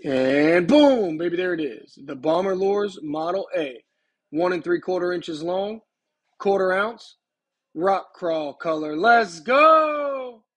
And boom, baby, there it is. The Bomber Lures Model A. 1 3/4 inches long, quarter ounce, rock crawl color. Let's go!